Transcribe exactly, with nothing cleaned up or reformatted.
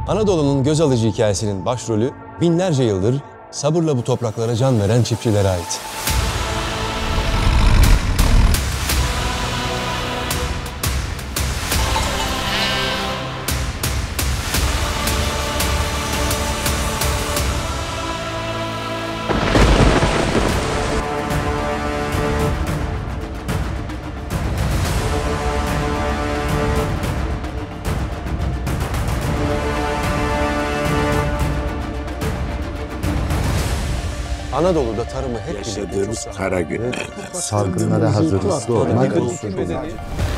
Anadolu'nun göz alıcı hikayesinin başrolü binlerce yıldır sabırla bu topraklara can veren çiftçilere ait. Anadolu'da tarımı hep Yaşadığımız kara günler. Salgınlara hazırlıklı olmak.